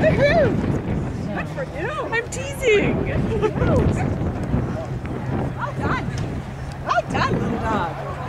Good for you. I'm teasing. Well done. Well done, little dog.